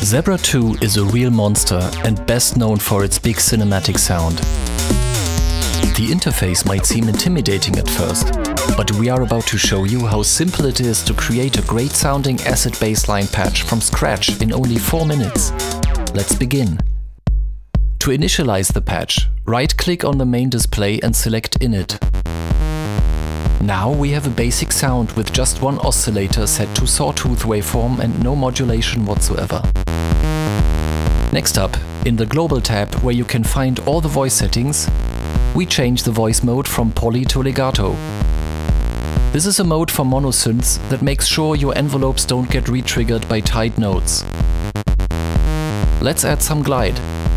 Zebra2 is a real monster and best known for its big cinematic sound. The interface might seem intimidating at first, but we are about to show you how simple it is to create a great sounding acid bassline patch from scratch in only 4 minutes. Let's begin. To initialize the patch, right-click on the main display and select Init. Now we have a basic sound with just one oscillator set to sawtooth waveform and no modulation whatsoever. Next up, in the Global tab, where you can find all the voice settings, we change the voice mode from poly to legato. This is a mode for monosynths that makes sure your envelopes don't get re-triggered by tight notes. Let's add some glide.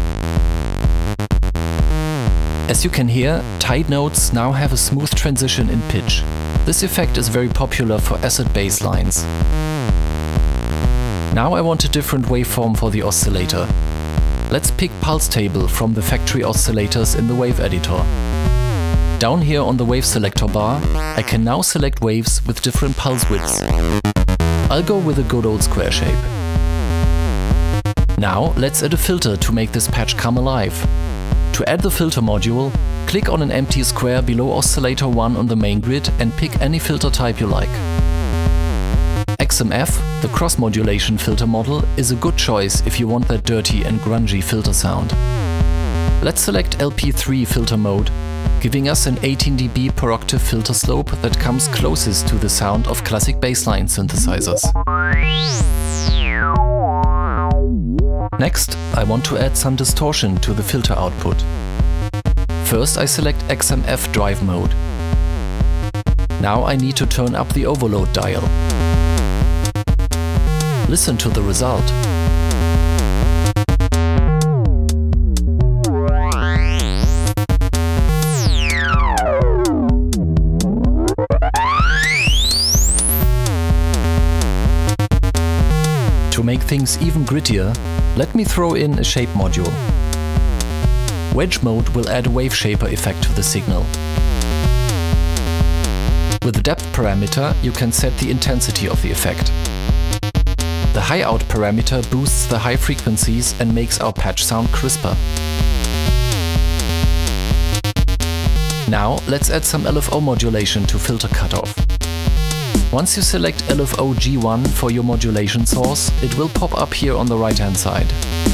As you can hear, tight notes now have a smooth transition in pitch. This effect is very popular for acid bass lines. Now I want a different waveform for the oscillator. Let's pick pulse table from the factory oscillators in the wave editor. Down here on the wave selector bar, I can now select waves with different pulse widths. I'll go with a good old square shape. Now let's add a filter to make this patch come alive. To add the filter module, click on an empty square below oscillator 1 on the main grid and pick any filter type you like. XMF, the cross-modulation filter model, is a good choice if you want that dirty and grungy filter sound. Let's select LP3 filter mode, giving us an 18 dB per octave filter slope that comes closest to the sound of classic bassline synthesizers. Next, I want to add some distortion to the filter output. First, I select XMF drive mode. Now I need to turn up the overload dial. Listen to the result. To make things even grittier, let me throw in a shape module. Wedge Mode will add a wave shaper effect to the signal. With the depth parameter, you can set the intensity of the effect. The high out parameter boosts the high frequencies and makes our patch sound crisper. Now let's add some LFO modulation to filter cutoff. Once you select LFO G1 for your modulation source, it will pop up here on the right hand side.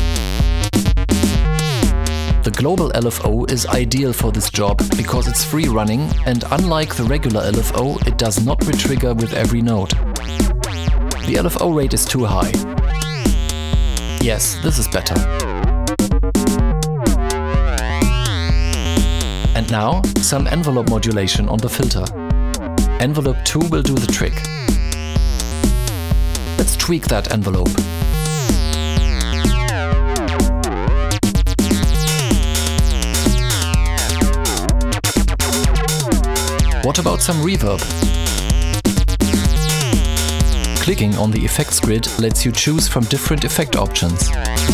The global LFO is ideal for this job because it's free running, and unlike the regular LFO, it does not re-trigger with every note. The LFO rate is too high. Yes, this is better. And now, some envelope modulation on the filter. Envelope 2 will do the trick. Let's tweak that envelope. What about some reverb? Clicking on the effects grid lets you choose from different effect options.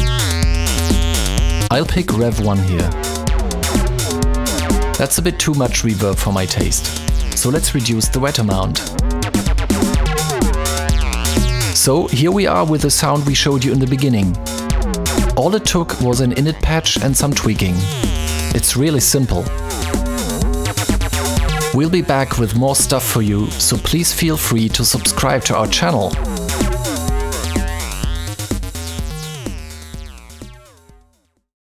I'll pick Rev 1 here. That's a bit too much reverb for my taste, so let's reduce the wet amount. So here we are with the sound we showed you in the beginning. All it took was an init patch and some tweaking. It's really simple. We'll be back with more stuff for you, so please feel free to subscribe to our channel.